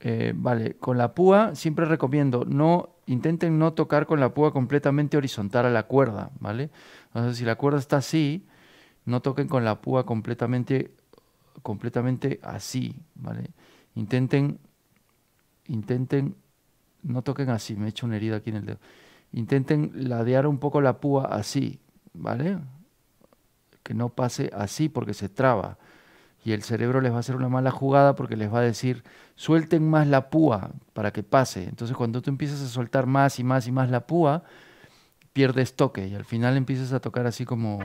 Vale, con la púa siempre recomiendo, intenten no tocar con la púa completamente horizontal a la cuerda, ¿vale? Entonces, si la cuerda está así, no toquen con la púa completamente así, ¿vale? Intenten, intenten, no toquen así, me he hecho una herida aquí en el dedo. Intenten ladear un poco la púa así, ¿vale? Que no pase así porque se traba. Y el cerebro les va a hacer una mala jugada porque les va a decir, suelten más la púa para que pase. Entonces cuando tú empiezas a soltar más y más y más la púa, pierdes toque y al final empiezas a tocar así como,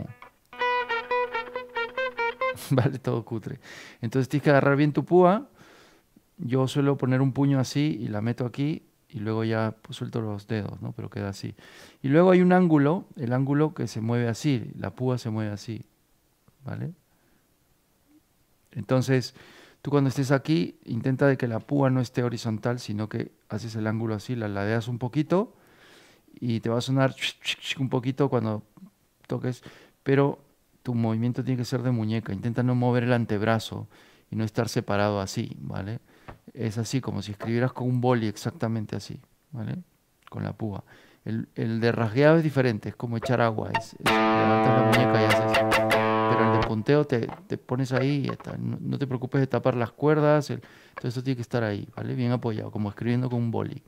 vale, todo cutre. Entonces tienes que agarrar bien tu púa. Yo suelo poner un puño así y la meto aquí y luego ya pues, suelto los dedos, ¿no? Pero queda así. Y luego hay un ángulo, el ángulo que se mueve así, la púa se mueve así, ¿vale? Entonces, tú cuando estés aquí, intenta de que la púa no esté horizontal, sino que haces el ángulo así, la ladeas un poquito y te va a sonar un poquito cuando toques, pero tu movimiento tiene que ser de muñeca. Intenta no mover el antebrazo y no estar separado así, ¿vale? Es así, como si escribieras con un boli, exactamente así, ¿vale? Con la púa. El de rasgueado es diferente, es como echar agua, levantas la muñeca y haces. Pero el de punteo te pones ahí y ya está. No, no te preocupes de tapar las cuerdas, todo eso tiene que estar ahí, ¿vale? Bien apoyado, como escribiendo con un boli.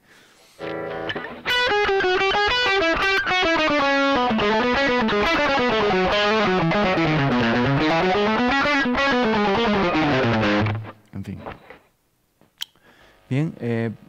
En fin. Bien,